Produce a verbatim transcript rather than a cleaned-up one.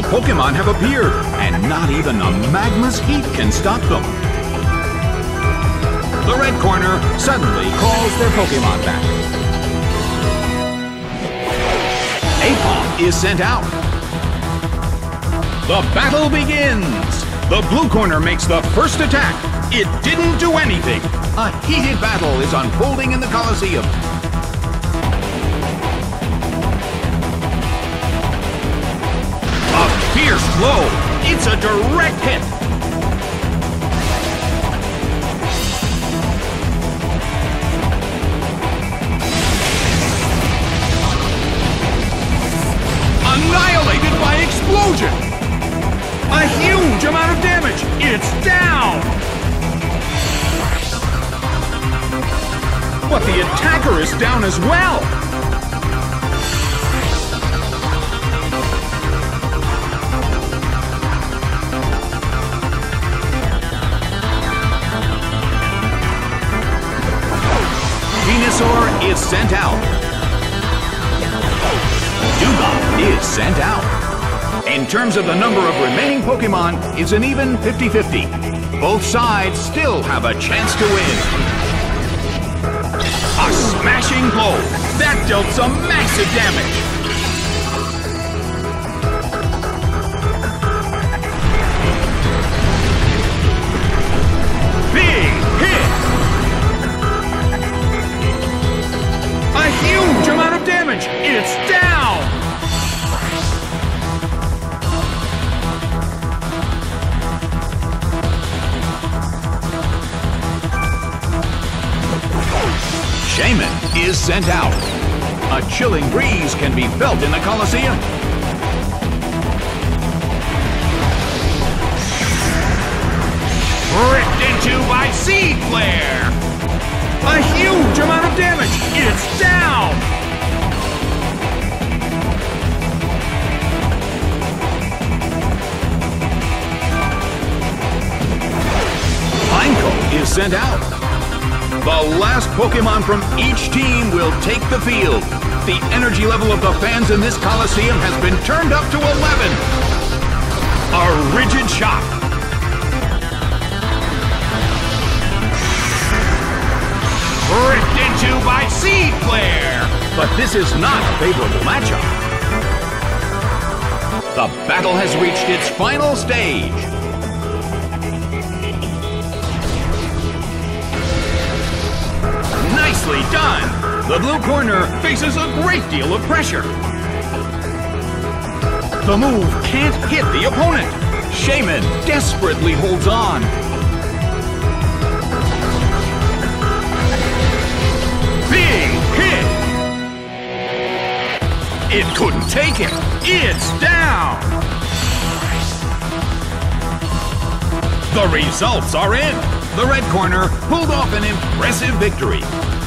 Pokemon have appeared, and not even the magma's heat can stop them. The red corner suddenly calls their Pokemon back. Aipom is sent out. The battle begins! The blue corner makes the first attack. It didn't do anything. A heated battle is unfolding in the Colosseum. A fierce blow. It's a direct hit. Annihilated by explosion. A huge amount of damage. It's down. But the attacker is down as well. Venusaur is sent out. Dewgong is sent out. In terms of the number of remaining Pokemon, it's an even fifty fifty. Both sides still have a chance to win. A smashing blow. That dealt some massive damage. Big hit. A huge amount of damage. It's down. Shaman is sent out. A chilling breeze can be felt in the Colosseum. Ripped into by Seed Flare. A huge amount of damage. It's down. Pineco is sent out. The last Pokemon from each team will take the field. The energy level of the fans in this Colosseum has been turned up to eleven. A rigid shock. Ripped into by Seed Flare. But this is not a favorable matchup. The battle has reached its final stage. Nicely done! The blue corner faces a great deal of pressure. The move can't hit the opponent. Shaman desperately holds on. Big hit! It couldn't take it. It's down! The results are in. The red corner pulled off an impressive victory.